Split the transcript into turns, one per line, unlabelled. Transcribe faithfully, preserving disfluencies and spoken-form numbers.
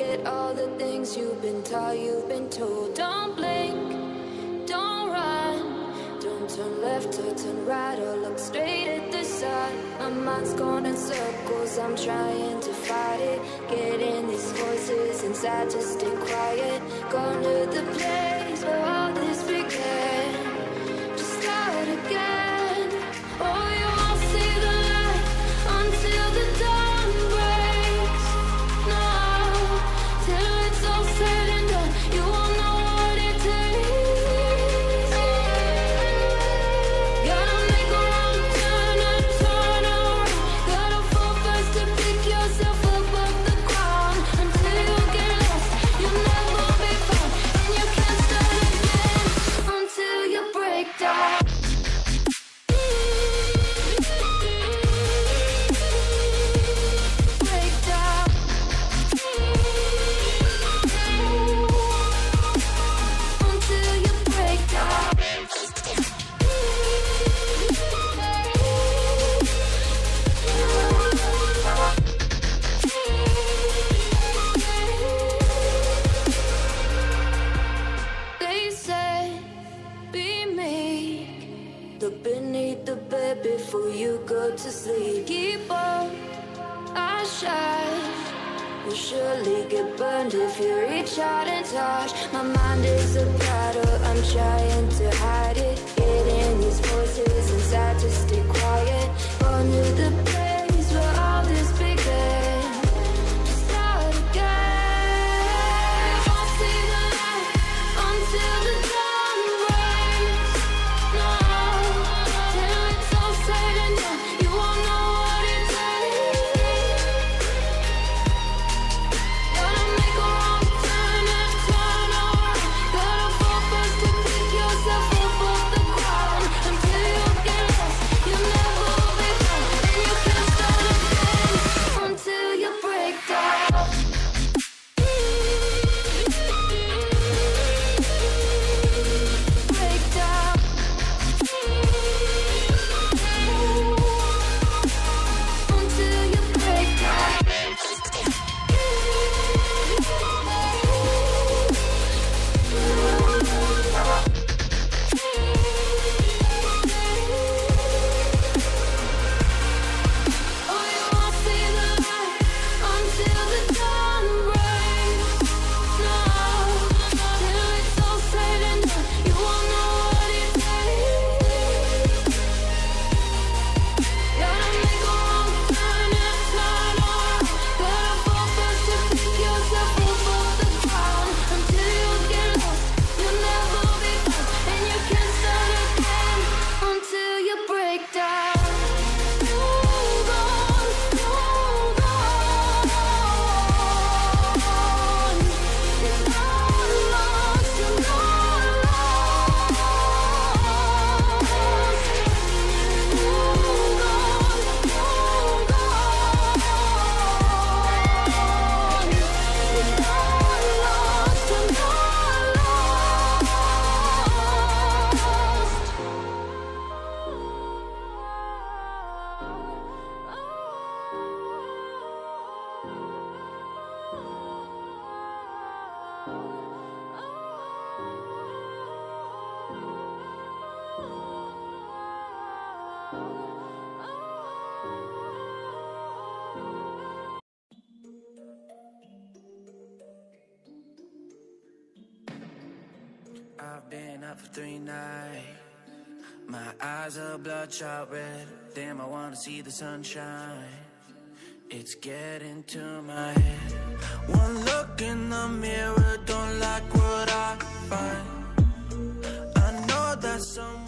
forget all the things you've been taught, you've been told. Don't blink, don't run, don't turn left or turn right or look straight at the sun. My mind's going in circles, I'm trying to fight it. Getting these voices inside to stay quiet. Going to the place where all this began. Just start again. Oh, you won't see the light until the dawn breaks. No, till it's all said and done, you won't know what it takes. Gotta make a wrong turn and turn around. Gotta fall fast to pick yourself up off the ground. Until you get lost, you'll never be found. And you can't start again until you break down. Break down. Until you break down. They said, be meek, look beneath the bed before you go to sleep. Keep on, I shine. You'll surely get burned if you reach out and touch. My mind is a battle, I'm trying to hide it. Getting these voices inside to stay quiet. Going to the place where all this began. Just start again. You won't see the light until the dawn breaks. No, till it's all said and done, you won't know what it takes. Gotta make a wrong turn and turn around. Gotta fall fast to pick yourself up off the ground. Until you get lost, you'll never be found. And you can't start again until you break down. Break down. Until you break down. Oh, you won't see the light until the dawn breaks. No, till it's all said and done, you won't know what it takes. Gotta make a wrong turn and turn around. Gotta fall fast to pick yourself up off the ground. Until you get lost, you'll never be found. And you can't start again until you break down. Hold on, hold on. You're not lost, you're not lost. Hold on, hold on. You're not lost, you're not
I've been up for three nights. My eyes are bloodshot red. Damn, I wanna see the sunshine. It's getting to my head. One look in the mirror, don't like what I find. I know that some